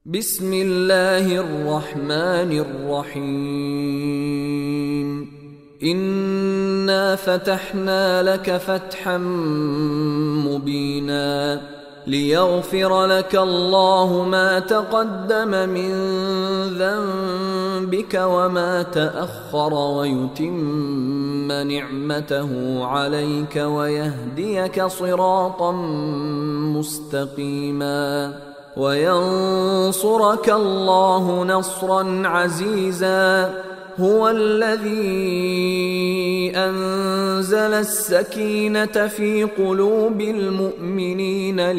بسم الله الرحمن الرحيم. إنا فتحنا لك فتحا مبينا ليغفر لك الله ما تقدم من ذنبك وما تأخر ويتم نعمته عليك ويهديك صراطا مستقيما وينصرك الله نصرا عزيزا. هو الذي أنزل السكينة في قلوب المؤمنين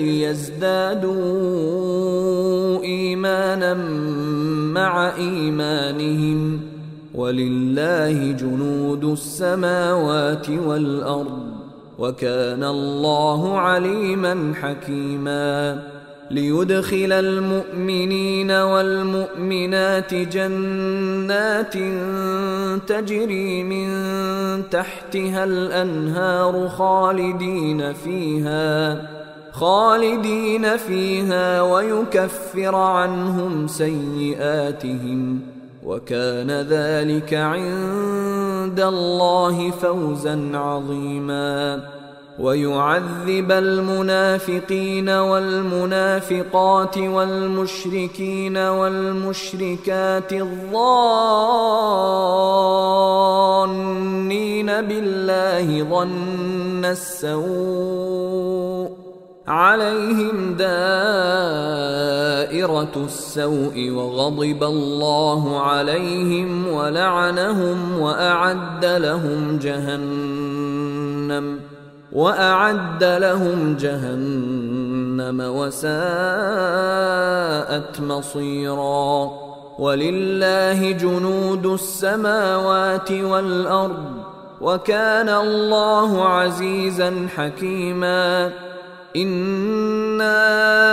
ليزدادوا إيمانا مع إيمانهم ولله جنود السماوات والأرض وكان الله عليما حكيما. ليدخل المؤمنين والمؤمنات جنات تجري من تحتها الأنهار خالدين فيها ويكفر عنهم سيئاتهم وكان ذلك عند الله فوزا عظيما. ويعذب المنافقين والمنافقات والمشركين والمشركات الظانين بالله ظن السوء عليهم دائرة السوء وغضب الله عليهم ولعنهم وأعد لهم جهنم وساءت مصيرا. ولله جنود السماوات والأرض وكان الله عزيزا حكيما. إنا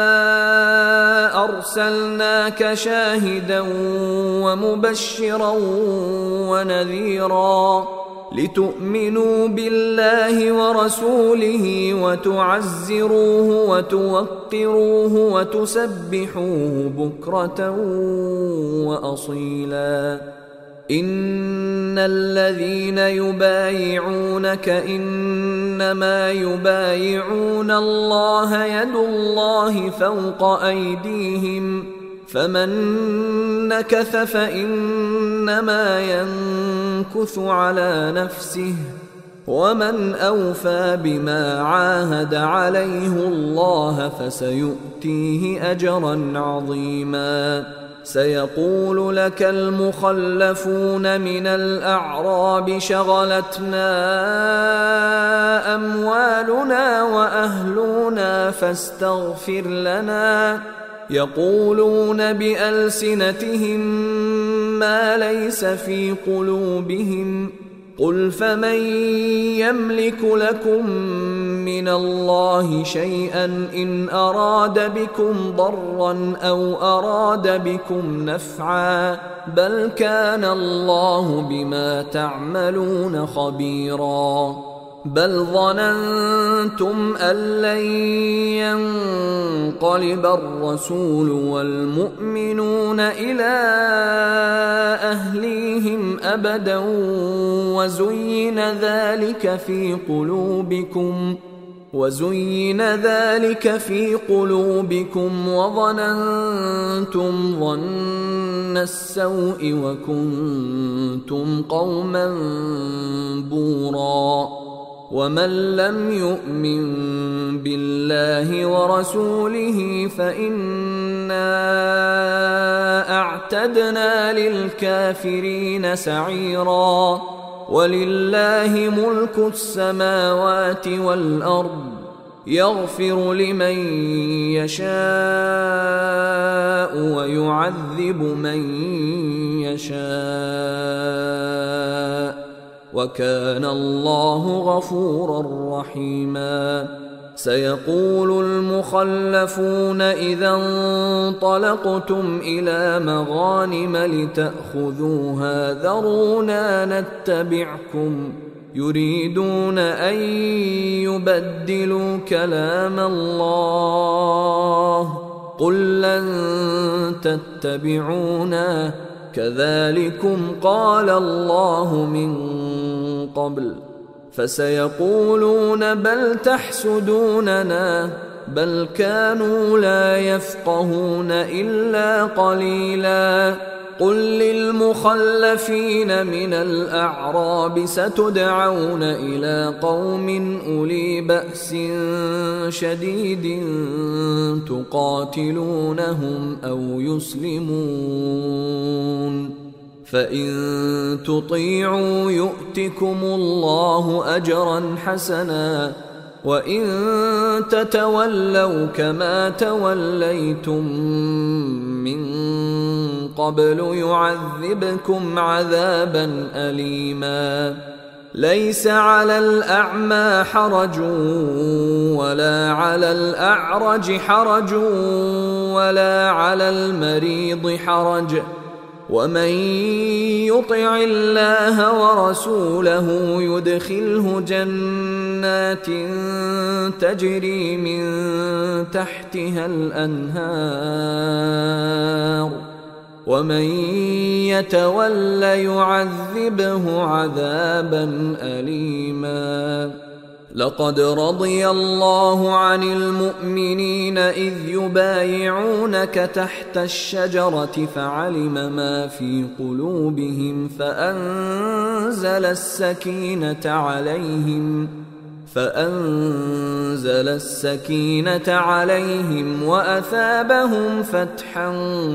أرسلناك شاهدا ومبشرا ونذيرا لتؤمنوا بالله ورسوله وتعزروه وتوقروه وتسبحوه بكرة وأصيلا. إن الذين يبايعونك إنما يبايعون الله يد الله فوق أيديهم فمن نكث فإنما ينكث على نفسه ومن أوفى بما عاهد عليه الله فسيؤتيه أجرا عظيما. سيقول لك المخلفون من الأعراب شغلتنا أموالنا وأهلنا فاستغفر لنا يقولون بألسنتهم ما ليس في قلوبهم قل فمن يملك لكم من الله شيئا إن أراد بكم ضرا أو أراد بكم نفعا بل كان الله بما تعملون خبيرا. بل ظننتم أن لن ينقلب الرسول والمؤمنون إلى أهليهم أبدا وزين ذلك في قلوبكم وظننتم ظن السوء وكنتم قوما بورا. ومن لم يؤمن بالله ورسوله فإنا أعتدنا للكافرين سعيرا. ولله ملك السماوات والأرض يغفر لمن يشاء ويعذب من يشاء وكان الله غفورا رحيما. سيقول المخلفون إذا انطلقتم إلى مغانم لتأخذوها ذرونا نتبعكم يريدون أن يبدلوا كلام الله قل لن تتبعونا كذلكم قال الله من قبل فسيقولون بل تحسدوننا بل كانوا لا يفقهون إلا قليلا قل للمخلفين من الأعراب ستدعون إلى قوم أولي بأس شديد تقاتلونهم أو يسلمون فإن تطيعوا يؤتكم الله أجرا حسنا وإن تتولوا كما توليتم من قبل يعذبكم عذابا أليما ليس على الأعمى حرج ولا على الأعرج حرج ولا على المريض حرج ومن يطع الله ورسوله يدخله جنات تجري من تحتها الأنهار ومن يتول يعذبه عذابا أليما لقد رضي الله عن المؤمنين إذ يبايعونك تحت الشجرة فعلم ما في قلوبهم فأنزل السكينة عليهم وأثابهم فتحا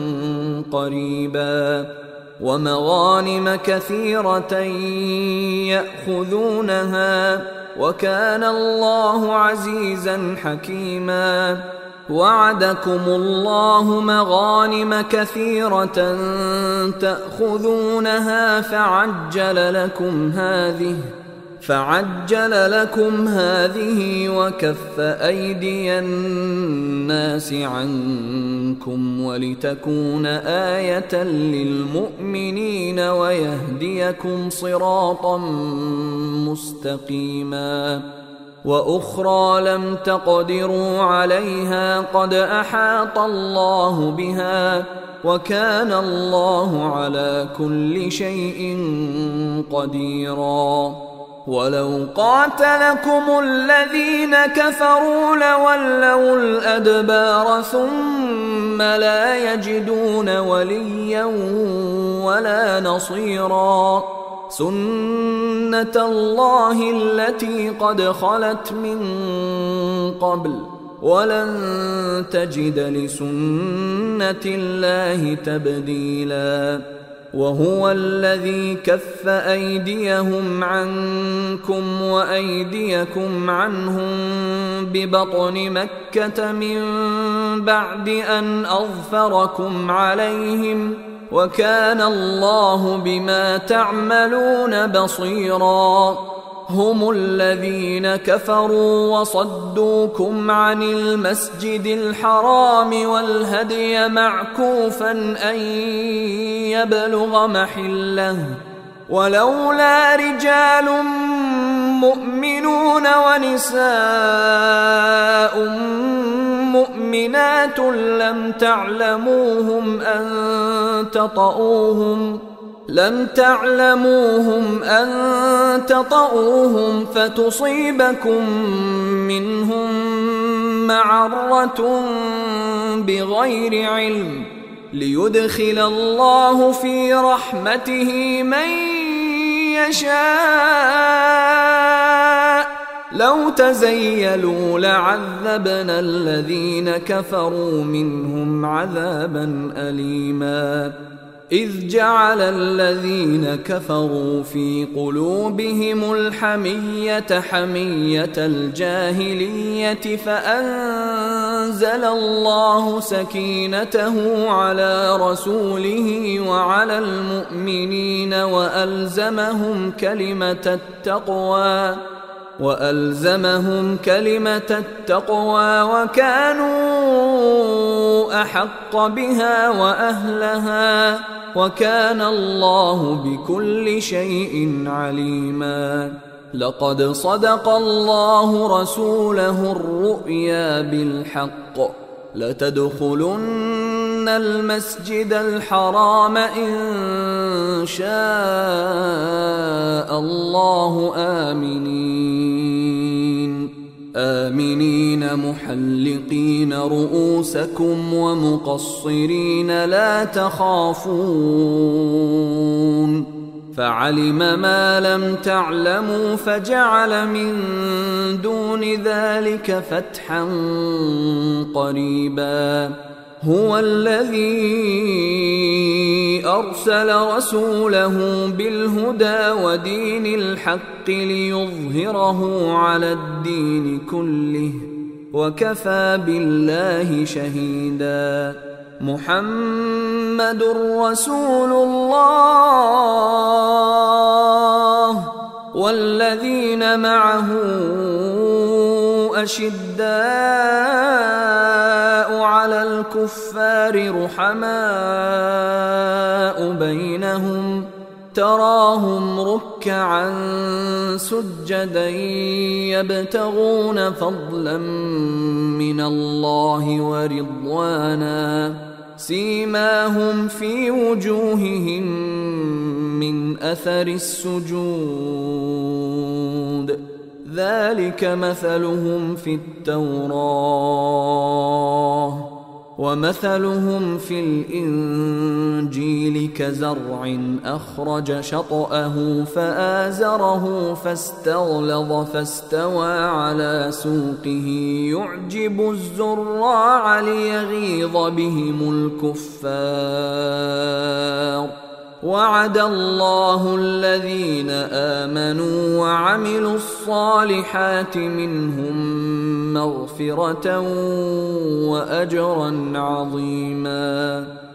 قريبا ومغانم كثيرة يأخذونها وكان الله عزيزا حكيما وعدكم الله مغانم كثيرة تأخذونها فعجل لكم هذه وكف أيدي الناس عنكم ولتكون آية للمؤمنين ويهديكم صراطا مستقيما وأخرى لم تقدروا عليها قد أحاط الله بها وكان الله على كل شيء قديرا ولو قاتلكم الذين كفروا لولوا الأدبار ثم لا يجدون وليا ولا نصيرا سنة الله التي قد خلت من قبل ولن تجد لسنة الله تبديلا وهو الذي كف أيديهم عنكم وأيديكم عنهم ببطن مكة من بعد أن أظفركم عليهم وكان الله بما تعملون بصيرا هم الذين كفروا وصدوكم عن المسجد الحرام والهدي معكوفا أن يبلغ محله ولولا رجال مؤمنون ونساء مؤمنات لم تعلموهم أن تطؤوهم فتصيبكم منهم معرة بغير علم ليدخل الله في رحمته من يشاء لو تزيلوا لعذبنا الذين كفروا منهم عذابا أليما إذ جعل الذين كفروا في قلوبهم الحمية حمية الجاهلية فأنزل الله سكينته على رسوله وعلى المؤمنين وألزمهم كلمة التقوى وكانوا أحق بها وأهلها وكان الله بكل شيء عليما لقد صدق الله رسوله الرؤيا بالحق لتدخلن المسجد الحرام إن شاء الله آمنين محلقين رؤوسكم ومقصرين لا تخافون فعلم ما لم تعلموا فجعل من دون ذلك فتحا قريبا هو الذي أرسل رسوله بالهدى ودين الحق ليظهره على الدين كله وكفى بالله شهيدا محمد رسول الله والذين معه أشداء على الكفار رحماء بينهم تراهم ركعا سجدا يبتغون فضلا من الله ورضوانا سيماهم في وجوههم من أثر السجود ذلك مثلهم في التوراة ومثلهم في الإنجيل كزرع أخرج شطأه فآزره فاستغلظ فاستوى على سوقه يعجب الزراع ليغيظ بهم الكفار وعد الله الذين آمنوا وعملوا الصالحات منهم مغفرة وأجرا عظيما